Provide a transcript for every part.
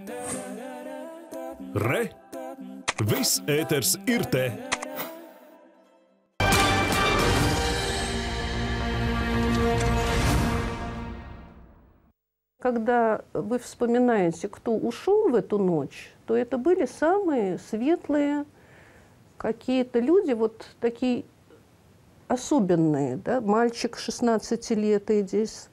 Re! Viss ēters ir te! Когда вы вспоминаете, кто ушел в эту ночь, то это были самые светлые какие-то люди, вот такие особенные. Да? Мальчик 16 лет, Эдис,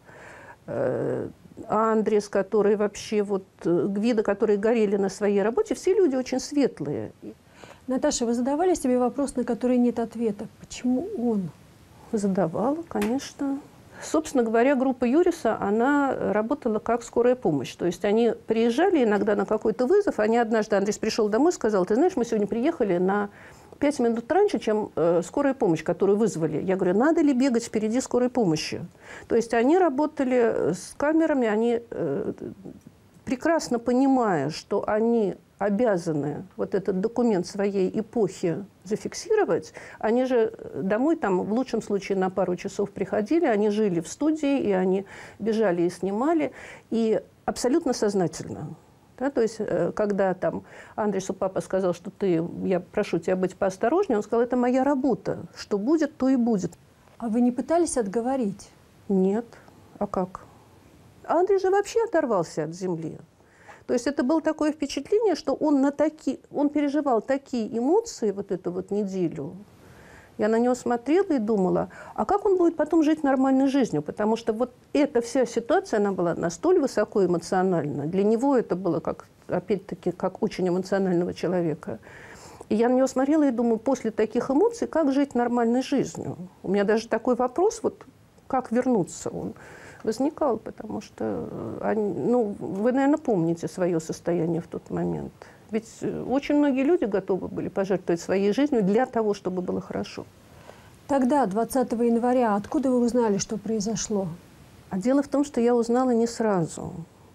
Андрес, который вообще, вот, Гвидо, которые горели на своей работе. Все люди очень светлые. Наташа, вы задавали себе вопрос, на который нет ответа? Почему он? Задавала, конечно. Собственно говоря, группа Юриса, она работала как скорая помощь. То есть они приезжали иногда на какой-то вызов. Однажды Андрей пришел домой и сказал: ты знаешь, мы сегодня приехали на 5 минут раньше, чем скорая помощь, которую вызвали. Я говорю, надо ли бегать впереди скорой помощи? То есть они работали с камерами, они, прекрасно понимая, что они обязаны вот этот документ своей эпохи зафиксировать, они же домой там в лучшем случае на пару часов приходили, они жили в студии, и они бежали и снимали, и абсолютно сознательно. Да, то есть, когда там Андресу папа сказал, что я прошу тебя быть поосторожнее, он сказал, это моя работа, что будет, то и будет. А вы не пытались отговорить? Нет. А как? Андрей же вообще оторвался от земли. То есть это было такое впечатление, что он переживал такие эмоции вот эту вот неделю. Я на него смотрела и думала, а как он будет потом жить нормальной жизнью? Потому что вот эта вся ситуация, она была настолько высоко эмоциональна. Для него это было, опять-таки, как очень эмоционального человека. И я на него смотрела и думаю, после таких эмоций, как жить нормальной жизнью? У меня даже такой вопрос, вот как вернуться, он возникал, потому что, вы, наверное, помните свое состояние в тот момент. Ведь очень многие люди готовы были пожертвовать своей жизнью для того, чтобы было хорошо. Тогда, 20 января, откуда вы узнали, что произошло? А дело в том, что я узнала не сразу.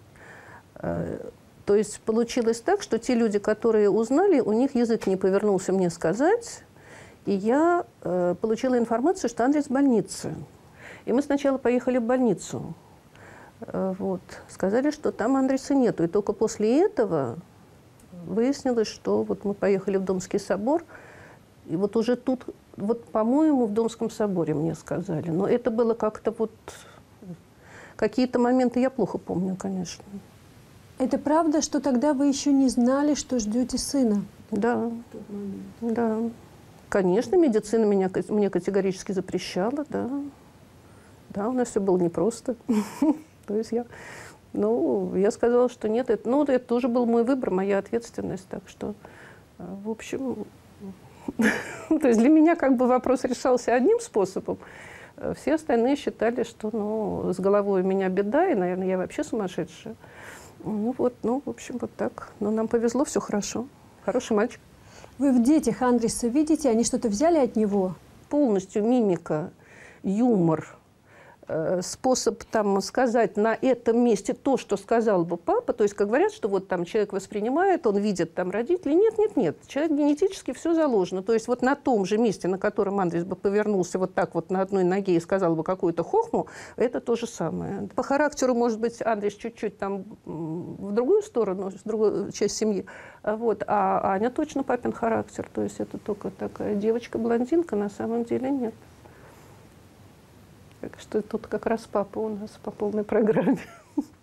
То есть получилось так, что те люди, которые узнали, у них язык не повернулся мне сказать, и я получила информацию, что Андрей в больнице. И мы сначала поехали в больницу. Вот. Сказали, что там Андреса нету. И только после этого выяснилось, что вот мы поехали в Домский собор. И вот уже тут, вот, по-моему, в Домском соборе мне сказали. Но это было как-то вот... Какие-то моменты я плохо помню, конечно. Это правда, что тогда вы еще не знали, что ждете сына? Да. Да. Конечно, медицина мне категорически запрещала, да. Да, у нас все было непросто. То есть я сказала, что нет, это тоже был мой выбор, моя ответственность. Так что, в общем, то есть для меня как бы вопрос решался одним способом. Все остальные считали, что, с головой у меня беда, и, наверное, я вообще сумасшедшая. В общем, вот так. Но нам повезло, все хорошо. Хороший мальчик. Вы в детях Андреса видите, они что-то взяли от него? Полностью мимика, юмор, способ сказать на этом месте то, что сказал бы папа. То есть, как говорят, что вот там человек воспринимает, он видит там родителей. Нет. Человек генетически все заложено. То есть вот на том же месте, на котором Андрес бы повернулся вот так вот на одной ноге и сказал бы какую-то хохму, это то же самое. По характеру, может быть, Андрес чуть-чуть там в другую сторону, в другую часть семьи. Вот. А Аня точно папин характер. То есть это только такая девочка-блондинка, на самом деле нет. Так что тут как раз папа у нас по полной программе.